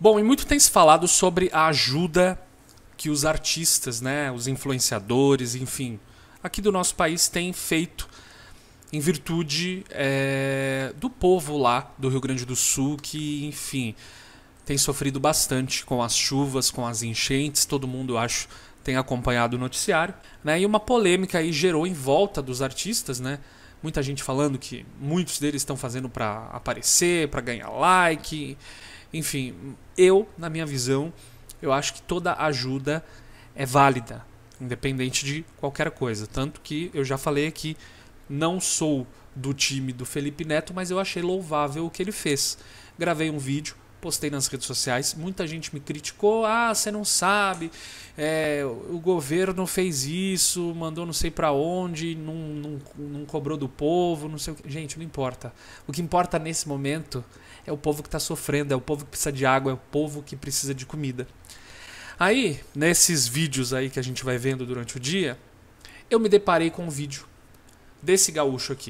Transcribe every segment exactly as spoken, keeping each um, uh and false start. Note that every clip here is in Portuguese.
Bom, e muito tem se falado sobre a ajuda que os artistas, né, os influenciadores, enfim, aqui do nosso país têm feito em virtude é, do povo lá do Rio Grande do Sul, que, enfim, tem sofrido bastante com as chuvas, com as enchentes. Todo mundo, eu acho, tem acompanhado o noticiário, né? E uma polêmica aí gerou em volta dos artistas, né? Muita gente falando que muitos deles estão fazendo para aparecer, para ganhar like. Enfim, eu, na minha visão, eu acho que toda ajuda é válida, independente de qualquer coisa. Tanto que eu já falei aqui, não sou do time do Felipe Neto, mas eu achei louvável o que ele fez. Gravei um vídeo, postei nas redes sociais, muita gente me criticou, ah, você não sabe, é, o governo fez isso, mandou não sei pra onde, não, não, não cobrou do povo, não sei o que. Gente, não importa. O que importa nesse momento é o povo que está sofrendo, é o povo que precisa de água, é o povo que precisa de comida. Aí, nesses vídeos aí que a gente vai vendo durante o dia, eu me deparei com um vídeo desse gaúcho aqui.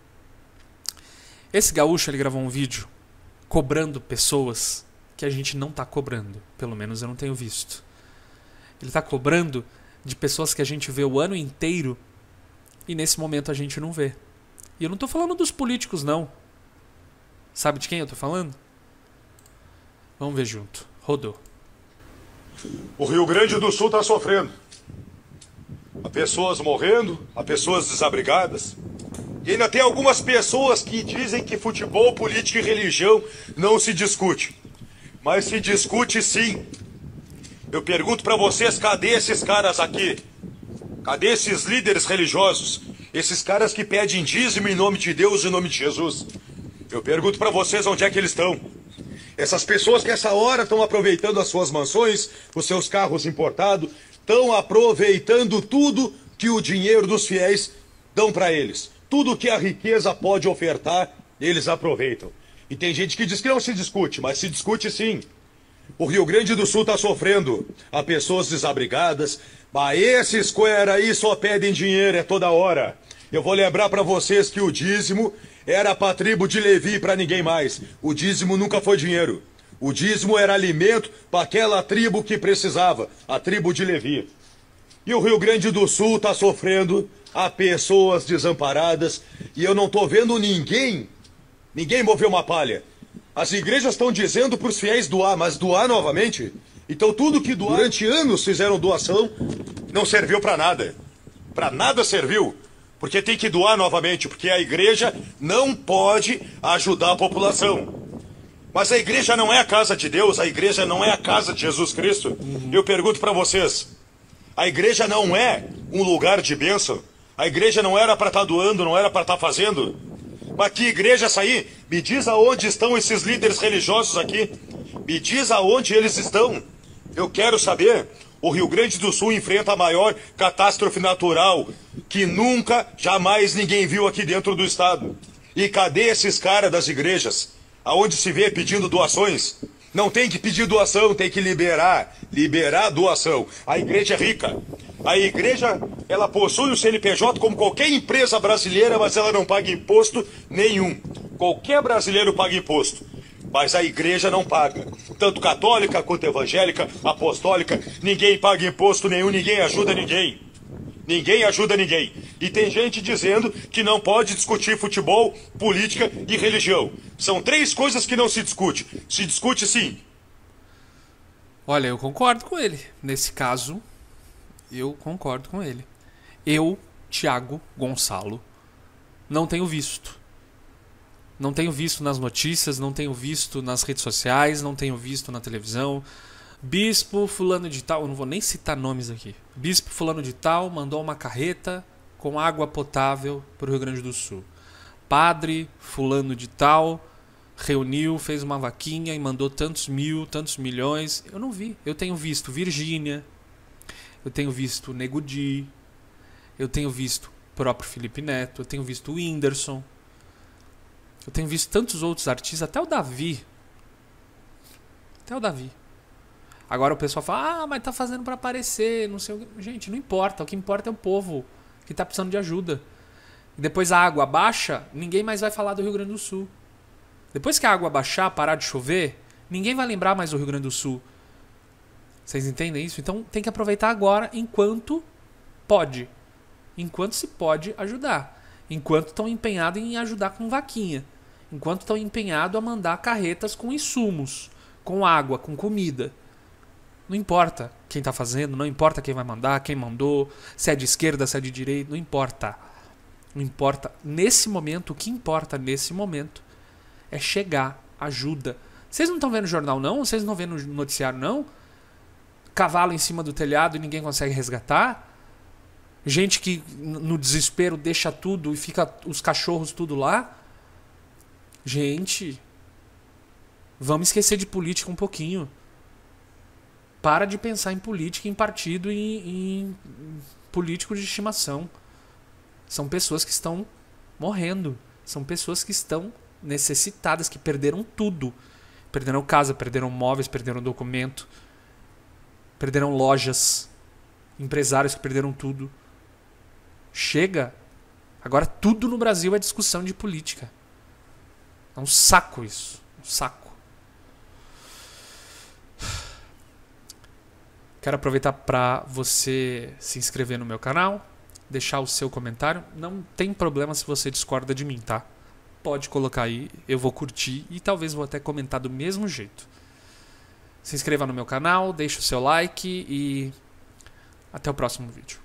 Esse gaúcho, ele gravou um vídeo cobrando pessoas que a gente não está cobrando. Pelo menos eu não tenho visto. Ele está cobrando de pessoas que a gente vê o ano inteiro e nesse momento a gente não vê. E eu não estou falando dos políticos, não. Sabe de quem eu estou falando? Vamos ver junto. Rodou. O Rio Grande do Sul está sofrendo. Há pessoas morrendo, há pessoas desabrigadas. E ainda tem algumas pessoas que dizem que futebol, política e religião não se discute. Mas se discute sim. Eu pergunto para vocês, cadê esses caras aqui? Cadê esses líderes religiosos? Esses caras que pedem dízimo em nome de Deus e em nome de Jesus? Eu pergunto para vocês onde é que eles estão. Essas pessoas que essa hora estão aproveitando as suas mansões, os seus carros importados, estão aproveitando tudo que o dinheiro dos fiéis dão para eles. Tudo que a riqueza pode ofertar, eles aproveitam. E tem gente que diz que não se discute, mas se discute sim. O Rio Grande do Sul está sofrendo. Há pessoas desabrigadas. Mas esses coera aí só pedem dinheiro, é toda hora. Eu vou lembrar para vocês que o dízimo era para a tribo de Levi e para ninguém mais. O dízimo nunca foi dinheiro. O dízimo era alimento para aquela tribo que precisava, a tribo de Levi. E o Rio Grande do Sul está sofrendo, há pessoas desamparadas, e eu não estou vendo ninguém, ninguém mover uma palha. As igrejas estão dizendo para os fiéis doar, mas doar novamente? Então tudo que doar, durante anos fizeram doação, não serviu para nada. Para nada serviu, porque tem que doar novamente, porque a igreja não pode ajudar a população. Mas a igreja não é a casa de Deus, a igreja não é a casa de Jesus Cristo. Eu pergunto para vocês, a igreja não é um lugar de bênção? A igreja não era para estar doando, não era para estar fazendo? Mas que igreja essa aí? Me diz aonde estão esses líderes religiosos aqui. Me diz aonde eles estão. Eu quero saber. O Rio Grande do Sul enfrenta a maior catástrofe natural que nunca, jamais ninguém viu aqui dentro do estado. E cadê esses caras das igrejas? Aonde se vê pedindo doações? Não tem que pedir doação, tem que liberar. Liberar doação. A igreja é rica. A igreja, ela possui o C N P J como qualquer empresa brasileira, mas ela não paga imposto nenhum. Qualquer brasileiro paga imposto. Mas a igreja não paga. Tanto católica quanto evangélica, apostólica, ninguém paga imposto nenhum, ninguém ajuda ninguém. Ninguém ajuda ninguém. E tem gente dizendo que não pode discutir futebol, política e religião. São três coisas que não se discute. Se discute sim. Olha, eu concordo com ele. Nesse caso, eu concordo com ele. Eu, Thiago Gonçalo, não tenho visto. Não tenho visto nas notícias, não tenho visto nas redes sociais, não tenho visto na televisão. Bispo fulano de tal, eu não vou nem citar nomes aqui. Bispo fulano de tal mandou uma carreta com água potável para o Rio Grande do Sul. Padre fulano de tal reuniu, fez uma vaquinha e mandou tantos mil, tantos milhões. Eu não vi. Eu tenho visto Virgínia, eu tenho visto Nego Di, eu tenho visto o próprio Felipe Neto, eu tenho visto o Whindersson, eu tenho visto tantos outros artistas, até o Davi. Até o Davi. Agora o pessoal fala, ah, mas tá fazendo pra aparecer, não sei o que. Gente, não importa, o que importa é o povo que tá precisando de ajuda. E depois a água baixa, ninguém mais vai falar do Rio Grande do Sul. Depois que a água baixar, parar de chover, Ninguém vai lembrar mais do Rio Grande do Sul. Vocês entendem isso? Então tem que aproveitar agora enquanto pode. Enquanto se pode ajudar. Enquanto estão empenhados em ajudar com vaquinha. Enquanto estão empenhados a mandar carretas com insumos, com água, com comida. Não importa quem está fazendo, não importa quem vai mandar, quem mandou, se é de esquerda, se é de direita, não importa. Não importa. Nesse momento, o que importa nesse momento é chegar, ajuda. Vocês não estão vendo o jornal não? Vocês não estão vendo o noticiário não? Cavalo em cima do telhado e ninguém consegue resgatar? Gente que no desespero deixa tudo e fica os cachorros tudo lá? Gente, vamos esquecer de política um pouquinho. Para de pensar em política, em partido e em, em político de estimação. São pessoas que estão morrendo. São pessoas que estão necessitadas, que perderam tudo. Perderam casa, perderam móveis, perderam documento. Perderam lojas. Empresários que perderam tudo. Chega. Agora tudo no Brasil é discussão de política. É um saco isso. Um saco. Quero aproveitar para você se inscrever no meu canal, deixar o seu comentário. Não tem problema se você discorda de mim, tá? Pode colocar aí, eu vou curtir e talvez vou até comentar do mesmo jeito. Se inscreva no meu canal, deixe o seu like e até o próximo vídeo.